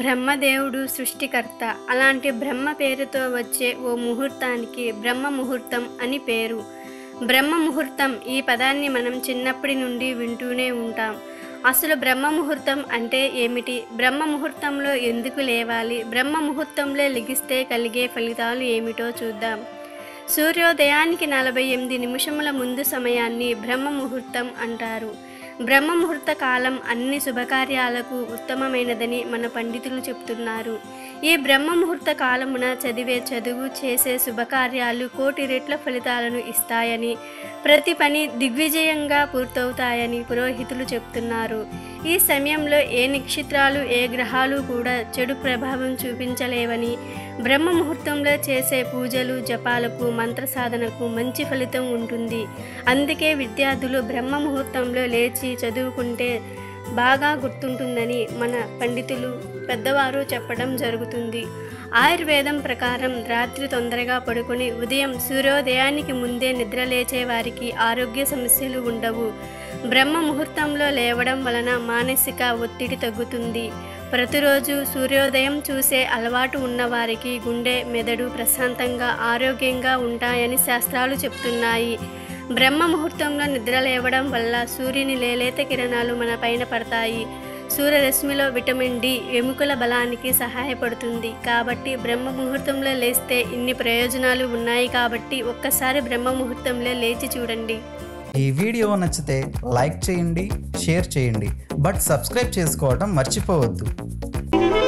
బ్రహ్మదేవుడు సృష్టికర్త. అలాంటి బ్రహ్మ పేరుతో వచ్చే ఓ ముహూర్తానికి బ్రహ్మ ముహూర్తం అని పేరు. బ్రహ్మ ముహూర్తం ఈ పదాన్ని మనం చిన్నప్పటి నుండి వింటూనే ఉంటాం. అసలు బ్రహ్మ ముహూర్తం అంటే ఏమిటి? బ్రహ్మ ముహూర్తంలో ఎందుకు లేవాలి? బ్రహ్మ ముహూర్తంలో లెగిస్తే కలిగే ఫలితాలు ఏమిటో చూద్దాం. సూర్యోదయానికి 48 నిమిషముల ముందు సమయాన్ని బ్రహ్మ ముహూర్తం అంటారు. బ్రహ్మ ముహూర్త కాలం అన్ని శుభకార్యాలకు ఉత్తమమైనదని మన పండితులు చెప్తున్నారు. ఈ బ్రహ్మ ముహూర్త కాలమున చదివే చదువు, చేసే శుభకార్యాలు కోటి రెట్ల ఫలితాలను ఇస్తాయని, ప్రతి పని దిగ్విజయంగా పూర్తవుతాయని పురోహితులు చెప్తున్నారు. ఈ సమయంలో ఏ నక్షత్రాలు, ఏ గ్రహాలు కూడా చెడు ప్రభావం చూపించలేవని, బ్రహ్మ ముహూర్తంలో చేసే పూజలు, జపాలకు, మంత్ర సాధనకు మంచి ఫలితం ఉంటుంది. అందుకే విద్యార్థులు బ్రహ్మ ముహూర్తంలో లేచి చదువుకుంటే బాగా గుర్తుంటుందని మన పండితులు, పెద్దవారు చెప్పడం జరుగుతుంది. ఆయుర్వేదం ప్రకారం రాత్రి తొందరగా పడుకొని ఉదయం సూర్యోదయానికి ముందే నిద్రలేచే వారికి ఆరోగ్య సమస్యలు ఉండవు. బ్రహ్మ ముహూర్తంలో లేవడం వలన మానసిక ఒత్తిడి తగ్గుతుంది. ప్రతిరోజు సూర్యోదయం చూసే అలవాటు ఉన్నవారికి గుండె, మెదడు ప్రశాంతంగా, ఆరోగ్యంగా ఉంటాయని శాస్త్రాలు చెప్తున్నాయి. బ్రహ్మ ముహూర్తంలో నిద్ర లేవడం వల్ల సూర్యుని లేలేత కిరణాలు మన పైన పడతాయి. సూర్యరశ్మిలో విటమిన్ డి ఎముకల బలానికి సహాయపడుతుంది. కాబట్టి బ్రహ్మ ముహూర్తంలో లేస్తే ఇన్ని ప్రయోజనాలు ఉన్నాయి. కాబట్టి ఒక్కసారి బ్రహ్మ ముహూర్తంలో లేచి చూడండి. ఈ వీడియో నచ్చితే లైక్ చేయండి, షేర్ చేయండి, బట్ సబ్స్క్రైబ్ చేసుకోవడం మర్చిపోవద్దు.